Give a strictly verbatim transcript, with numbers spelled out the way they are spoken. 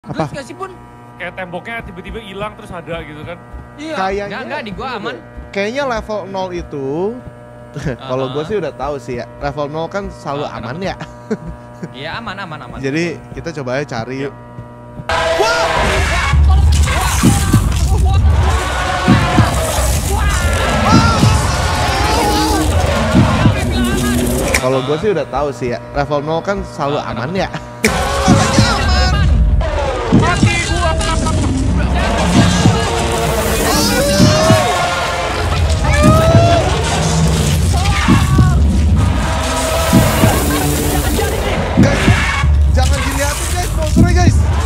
Apa? Terus gak sih Pun? Kayak temboknya tiba-tiba hilang terus ada gitu kan. Iya. Kayaknya Enggak, enggak, di gua aman. Kayaknya level nol itu kalau gue sih udah tahu sih ya. Level nol kan selalu Ah, aman kenapa? ya. Iya, aman, aman, aman. Jadi kita coba aja cari yuk. Kalau gue sih udah tahu sih ya. Level nol kan selalu Ah, aman ya. Mati gua. Guys, jangan dilihatin guys, monsternya guys.